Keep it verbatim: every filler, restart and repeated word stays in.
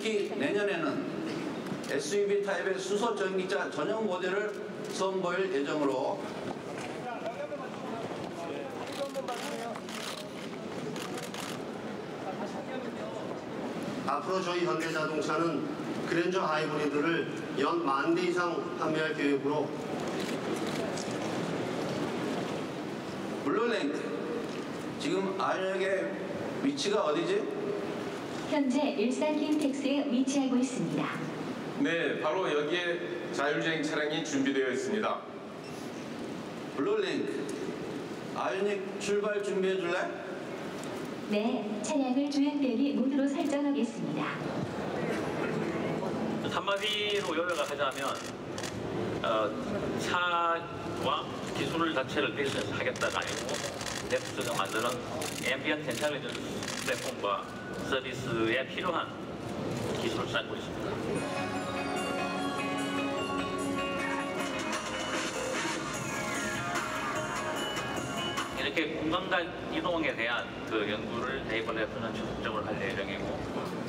특히 내년에는 에스유브이 타입의 수소 전기차 전용 모델을 선보일 예정으로 앞으로 저희 현대자동차는 그랜저 하이브리드를 연 만 대 이상 판매할 계획으로 블루랭크 지금 아이언역의 위치가 어디지? 현재 일산 킨텍스에 위치하고 있습니다. 네, 바로 여기에 자율주행 차량이 준비되어 있습니다. 블루랭크 아이언역 출발 준비해 줄래? 네, 차량을 주행 대기 모드로 설정하겠습니다. 한마디로 요약하자면 어, 차와 기술 자체를 비즈니스 하겠다가 아니고 랩스가 만드는 앰비언트 인텔리전스 플랫폼과 서비스에 필요한 기술을 쌓고 있습니다. 이렇게 공간간 이동에 대한 그 연구를 이번에 분연적으로 할 예정이고